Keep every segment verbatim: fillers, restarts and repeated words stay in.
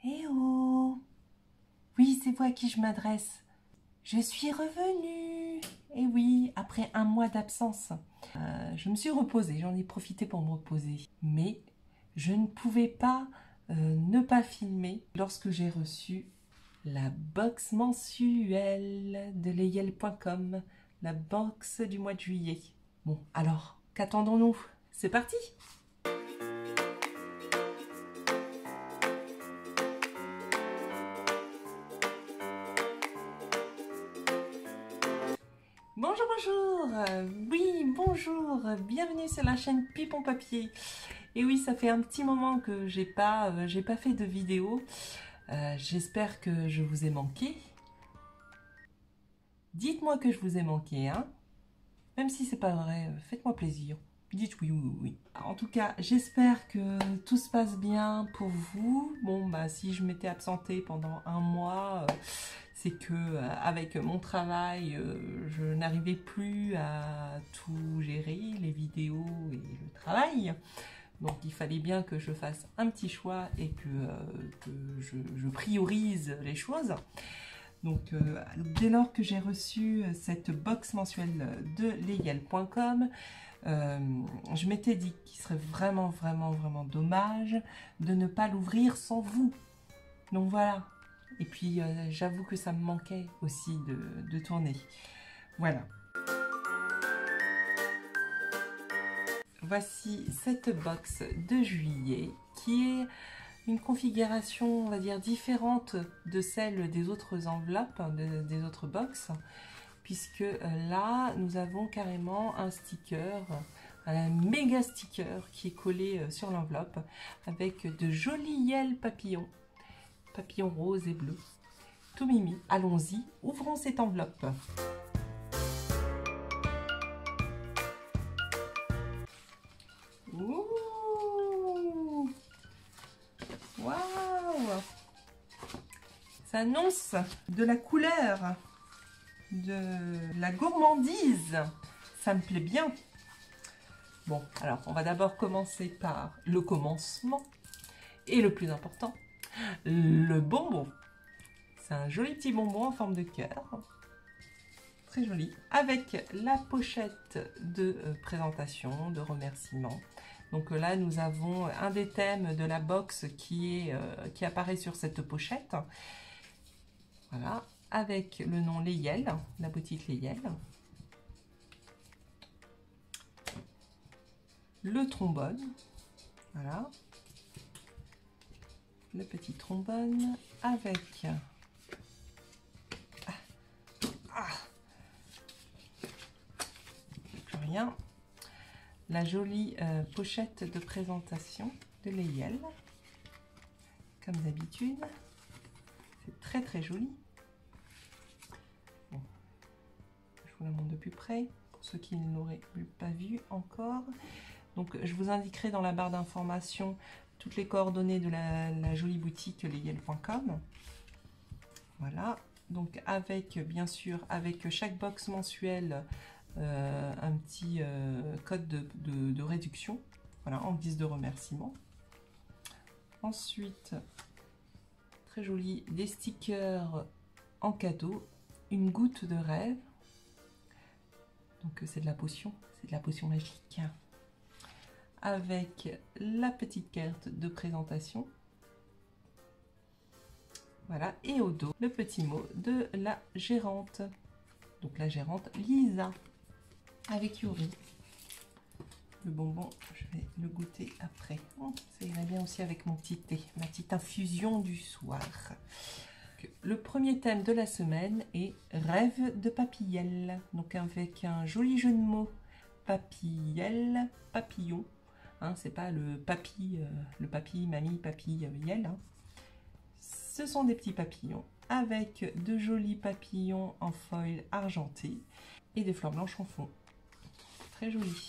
Eh oh! Oui, c'est vous à qui je m'adresse. Je suis revenue. Eh oui, après un mois d'absence. Euh, je me suis reposée, j'en ai profité pour me reposer. Mais je ne pouvais pas euh, ne pas filmer lorsque j'ai reçu la box mensuelle de leyel point com, la box du mois de juillet. Bon, alors, qu'attendons-nous? C'est parti! Bonjour, bonjour, euh, oui, bonjour, bienvenue sur la chaîne Pipon Papier. Et oui, ça fait un petit moment que j'ai pas, euh, j'ai pas fait de vidéo. Euh, J'espère que je vous ai manqué. Dites-moi que je vous ai manqué, hein. Même si c'est pas vrai, faites-moi plaisir. Dites oui, oui, oui. En tout cas, j'espère que tout se passe bien pour vous. Bon, bah, si je m'étais absentée pendant un mois, euh, c'est que euh, avec mon travail, euh, je n'arrivais plus à tout gérer, les vidéos et le travail. Donc, il fallait bien que je fasse un petit choix et que, euh, que je, je priorise les choses. Donc, euh, dès lors que j'ai reçu cette box mensuelle de leyel point com, euh, je m'étais dit qu'il serait vraiment, vraiment, vraiment dommage de ne pas l'ouvrir sans vous. Donc voilà. Et puis, euh, j'avoue que ça me manquait aussi de, de tourner. Voilà. Voici cette box de juillet qui est une configuration, on va dire, différente de celle des autres enveloppes, de, des autres box, puisque là, nous avons carrément un sticker, un méga sticker qui est collé sur l'enveloppe avec de jolis yel papillons, papillons roses et bleus. Tout mimi, allons-y, ouvrons cette enveloppe. Ouh! Waouh! Ça annonce de la couleur, de la gourmandise. Ça me plaît bien. Bon, alors on va d'abord commencer par le commencement. Et le plus important, le bonbon. C'est un joli petit bonbon en forme de cœur. Très joli. Avec la pochette de euh, présentation, de remerciement. Donc là, nous avons un des thèmes de la box qui, est, euh, qui apparaît sur cette pochette. Voilà. Avec le nom Leyel, la boutique Leyel. Le trombone. Voilà. Le petit trombone avec... Ah. Ah. Plus rien. La jolie euh, pochette de présentation de Leyel. Comme d'habitude. C'est très très joli. Bon. Je vous la montre de plus près pour ceux qui ne l'auraient pas vu encore. Donc je vous indiquerai dans la barre d'information toutes les coordonnées de la, la jolie boutique leyel point com. Voilà. Donc avec bien sûr avec chaque box mensuelle euh, un petit euh, code de, de, de réduction. Voilà, en guise de remerciement. Ensuite, très joli, des stickers en cadeau, une goutte de rêve. Donc c'est de la potion, c'est de la potion magique. Avec la petite carte de présentation. Voilà, et au dos, le petit mot de la gérante. Donc la gérante Lisa, avec Yuri. Le bonbon, je vais le goûter après. Oh, ça irait bien aussi avec mon petit thé, ma petite infusion du soir. Le premier thème de la semaine est Rêve de papillelle. Donc avec un joli jeu de mots, papillelle, papillon. Hein, c'est pas le papy, euh, le papy, mamie, papy, euh, yel. Hein. Ce sont des petits papillons avec de jolis papillons en foil argenté et des fleurs blanches en fond. Très joli.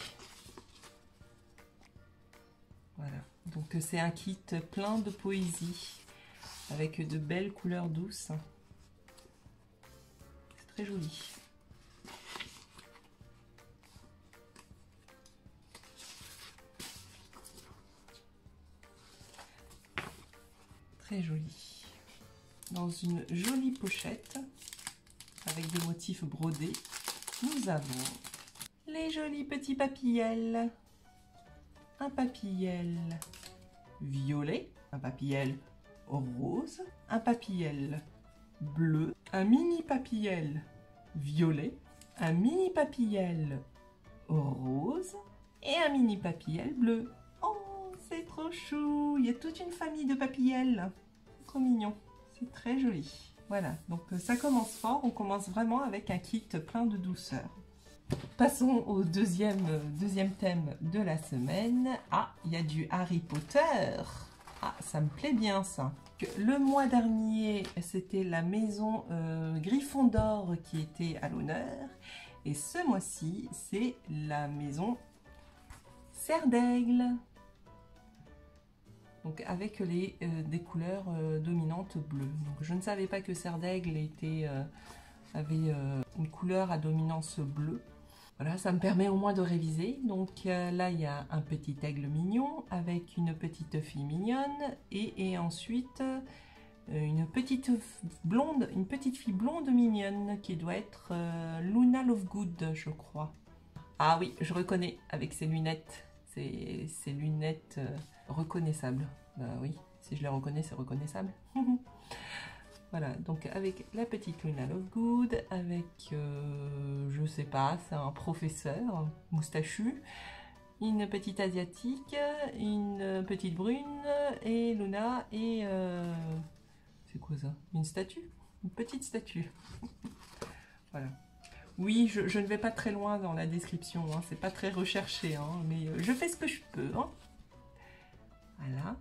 Voilà, donc c'est un kit plein de poésie avec de belles couleurs douces. C'est très joli. Très joli. Dans une jolie pochette avec des motifs brodés, nous avons les jolis petits papillels. Un papillel violet, un papillel rose, un papillel bleu, un mini papillel violet, un mini papillel rose et un mini papillel bleu. Oh, c'est trop chou! Il y a toute une famille de papillels. Trop mignon. C'est très joli. Voilà, donc ça commence fort. On commence vraiment avec un kit plein de douceur. Passons au deuxième, deuxième thème de la semaine. Ah, il y a du Harry Potter. Ah, ça me plaît bien ça. Le mois dernier, c'était la maison euh, Gryffondor qui était à l'honneur. Et ce mois-ci, c'est la maison Serre d'Aigle. Donc avec les, euh, des couleurs euh, dominantes bleues. Donc je ne savais pas que Serre d'Aigle était, euh, avait euh, une couleur à dominance bleue. Voilà, ça me permet au moins de réviser. Donc euh, là, il y a un petit aigle mignon avec une petite fille mignonne et, et ensuite euh, une petite blonde, une petite fille blonde mignonne qui doit être euh, Luna Lovegood, je crois. Ah oui, je reconnais avec ses lunettes, ces, ces lunettes euh, reconnaissables. Bah oui, si je les reconnais, c'est reconnaissable. Voilà, donc avec la petite Luna Lovegood, avec, euh, je sais pas, c'est un professeur moustachu, une petite asiatique, une petite brune, et Luna, et... Euh, c'est quoi ça? Une statue? Une petite statue. Voilà. Oui, je, je ne vais pas très loin dans la description, hein, c'est pas très recherché, hein, mais je fais ce que je peux. Hein. Voilà.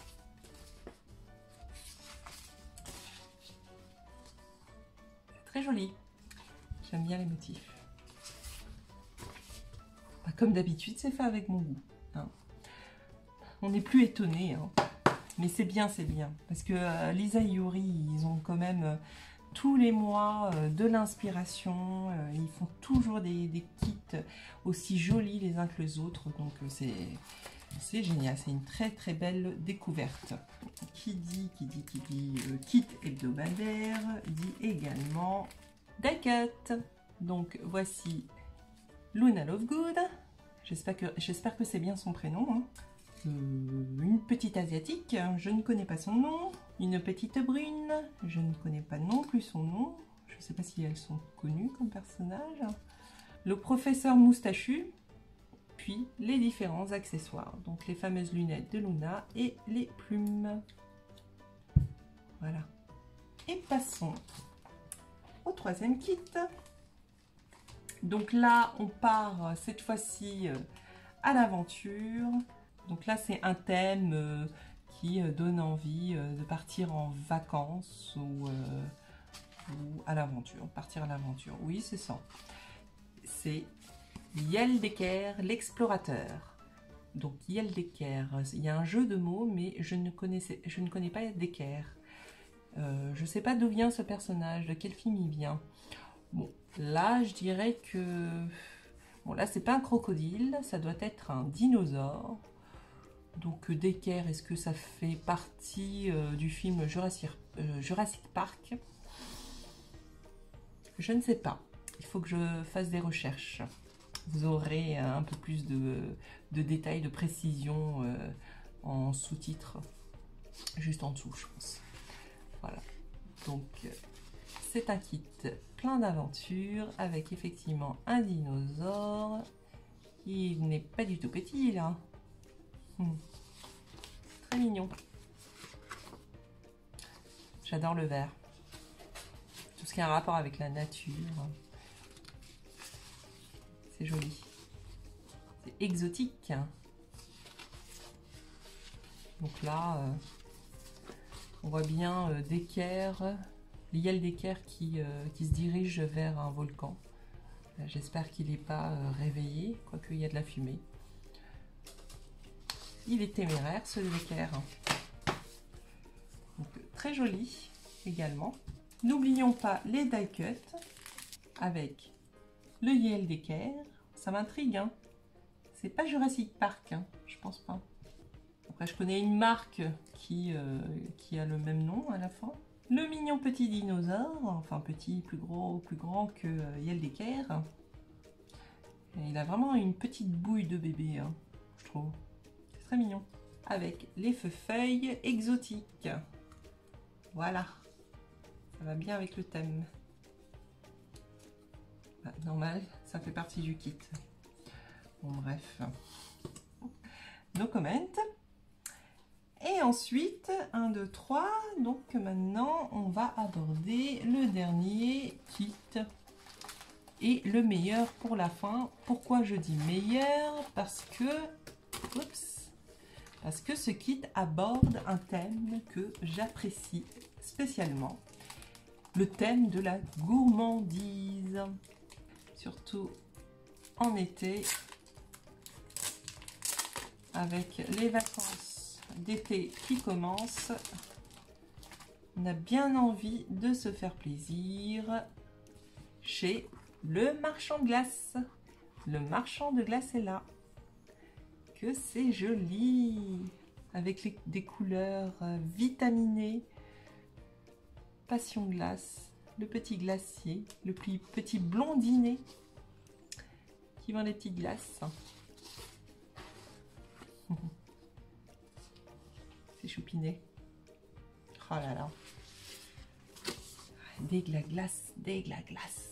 Très joli. J'aime bien les motifs. Bah, comme d'habitude, c'est fait avec mon goût. Hein. On n'est plus étonné, hein. Mais c'est bien, c'est bien. Parce que euh, Lisa et Yuri, ils ont quand même euh, tous les mois euh, de l'inspiration. Euh, ils font toujours des, des kits aussi jolis les uns que les autres. Donc euh, c'est c'est génial. C'est une très très belle découverte. Qui dit, qui dit, qui dit euh, kit hebdomadaire, dit également die cut. Donc voici Luna Lovegood. J'espère que, j'espère que c'est bien son prénom. Hein. Euh, une petite asiatique, je ne connais pas son nom. Une petite brune, je ne connais pas non plus son nom. Je ne sais pas si elles sont connues comme personnages. Le professeur moustachu, puis les différents accessoires. Donc les fameuses lunettes de Luna et les plumes. Voilà. Et passons au troisième kit. Donc là, on part cette fois-ci à l'aventure. Donc là, c'est un thème euh, qui donne envie euh, de partir en vacances ou, euh, ou à l'aventure. Partir à l'aventure, oui, c'est ça. C'est Yeldeker, l'explorateur. Donc Yeldeker, il y a un jeu de mots, mais je ne, connaissais, je ne connais pas Decker. Euh, je ne sais pas d'où vient ce personnage, de quel film il vient. Bon, là, je dirais que... Bon, là, c'est pas un crocodile, ça doit être un dinosaure. Donc Decker, est-ce que ça fait partie euh, du film Jurassic, euh, Jurassic Park? Je ne sais pas. Il faut que je fasse des recherches. Vous aurez un peu plus de, de détails, de précision euh, en sous-titres, juste en dessous, je pense. Voilà. Donc c'est un kit plein d'aventures avec effectivement un dinosaure. Il n'est pas du tout petit là. Hmm. Très mignon. J'adore le vert. Tout ce qui a un rapport avec la nature. C'est joli. C'est exotique. Donc là, euh, on voit bien euh, Decker, Yeldeker qui, euh, qui se dirige vers un volcan. J'espère qu'il n'est pas euh, réveillé, quoique il y a de la fumée. Il est téméraire, ce Decker. Donc, très joli également. N'oublions pas les die cut avec le Yeldeker. Ça m'intrigue, hein. C'est pas Jurassic Park, hein. Je pense pas. Après, je connais une marque qui, euh, qui a le même nom à la fin. Le mignon petit dinosaure, enfin petit, plus gros, plus grand que euh, Yeldeker. Et il a vraiment une petite bouille de bébé, hein, je trouve. C'est très mignon. Avec les feuilles exotiques. Voilà. Ça va bien avec le thème. Bah, normal, ça fait partie du kit. Bon, bref. No comment. Et ensuite, un, deux, trois. Donc maintenant, on va aborder le dernier kit. Et le meilleur pour la fin. Pourquoi je dis meilleur? Parce que... Oups, parce que ce kit aborde un thème que j'apprécie spécialement. Le thème de la gourmandise. Surtout en été. Avec les vacances d'été qui commencent. On a bien envie de se faire plaisir chez le marchand de glace. Le marchand de glace est là. Que c'est joli. Avec les, des couleurs vitaminées. Passion glace. Le petit glacier. Le plus petit blondinet qui vend les petites glaces. C'est choupiné. Oh là là. Des gla glace, des gla glace.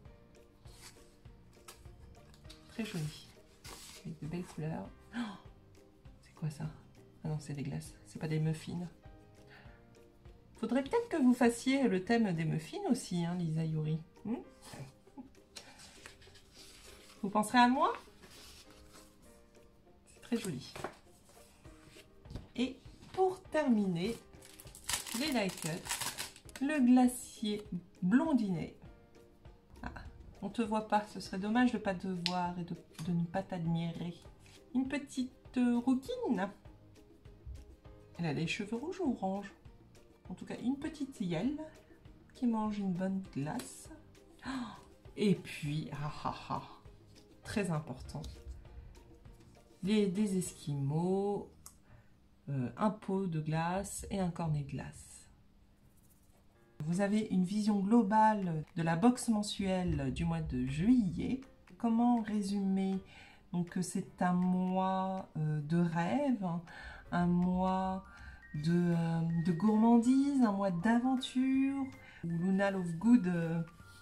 Très joli. Avec de belles couleurs. Oh, c'est quoi ça? Ah non, c'est des glaces. C'est pas des muffins. Faudrait peut-être que vous fassiez le thème des muffins aussi, hein, Lisa Yuri. Hmm, vous penserez à moi? C'est très joli. Et pour terminer, les like cut, le glacier blondinet. Ah, on te voit pas, ce serait dommage de ne pas te voir et de, de ne pas t'admirer. Une petite euh, rouquine. Elle a les cheveux rouges ou orange? En tout cas, une petite hyène qui mange une bonne glace. Et puis, ah, ah, ah, très important, les, des esquimaux. Euh, un pot de glace et un cornet de glace. Vous avez une vision globale de la box mensuelle du mois de juillet. Comment résumer? Donc c'est un mois euh, de rêve, un mois de, euh, de gourmandise, un mois d'aventure. Luna Lovegood. Euh...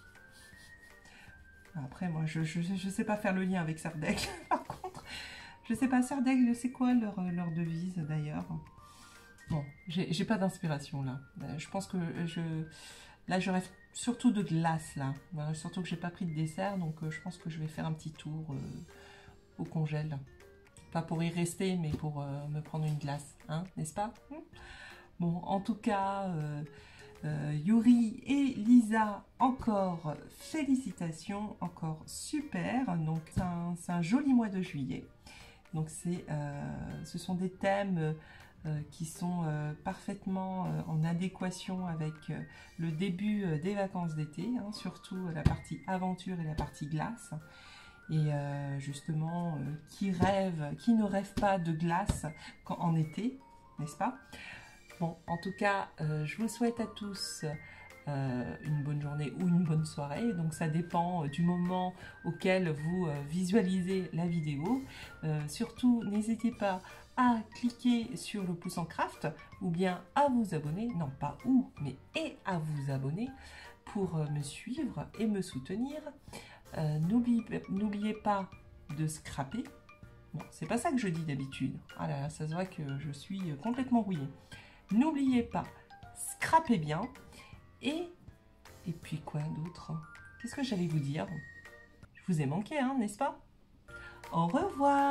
Après moi je, je je sais pas faire le lien avec Sardaigle par contre. Je sais pas, Sardaigle, c'est quoi leur, leur devise d'ailleurs? Bon, j'ai pas d'inspiration là. Je pense que je là je rêve surtout de glace là. Surtout que j'ai pas pris de dessert, donc je pense que je vais faire un petit tour euh, au congèle. Pas pour y rester, mais pour euh, me prendre une glace, hein, n'est-ce pas? Bon, en tout cas, euh, euh, Yuri et Lisa, encore félicitations, encore super. Donc c'est un, un joli mois de juillet. Donc c'est, euh, ce sont des thèmes euh, qui sont euh, parfaitement euh, en adéquation avec euh, le début euh, des vacances d'été, hein, surtout la partie aventure et la partie glace. Et euh, justement, euh, qui rêve, qui ne rêve pas de glace quand, en été, n'est-ce pas? Bon, en tout cas, euh, je vous souhaite à tous Euh, une bonne journée ou une bonne soirée, donc ça dépend euh, du moment auquel vous euh, visualisez la vidéo. Euh, surtout n'hésitez pas à cliquer sur le pouce en craft ou bien à vous abonner, non pas ou mais et à vous abonner pour euh, me suivre et me soutenir. Euh, n'oubliez pas de scraper. Bon, c'est pas ça que je dis d'habitude. Ah là là, ça se voit que je suis complètement rouillée. N'oubliez pas, scrapez bien. Et, et puis quoi d'autre? Qu'est-ce que j'allais vous dire? Je vous ai manqué, hein, n'est-ce pas? Au revoir!